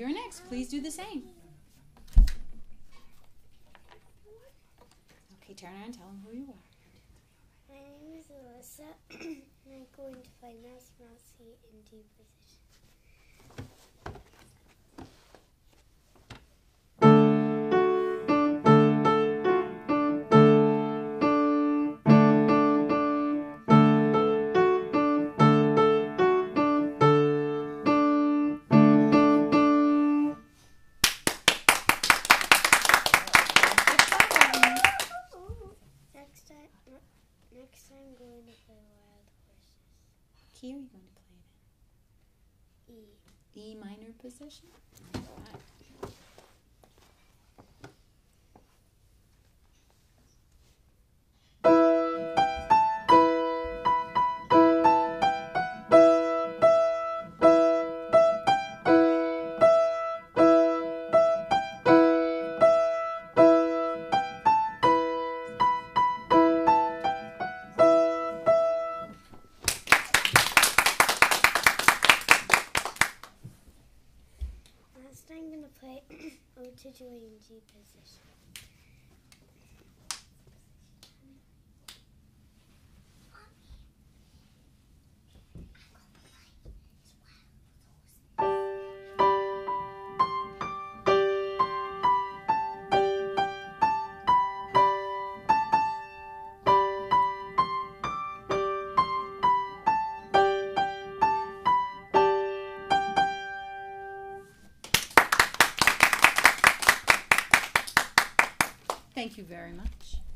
you're next. Please do the same. Okay, turn around and tell them who you are. My name is Alyssa, and I'm going to play Mouse Mousey in D position. Next I'm going to play Wild Horses. Key are you going to play it in? E minor position? All right. Next I'm going to play Ode to Joy in G position. Thank you very much.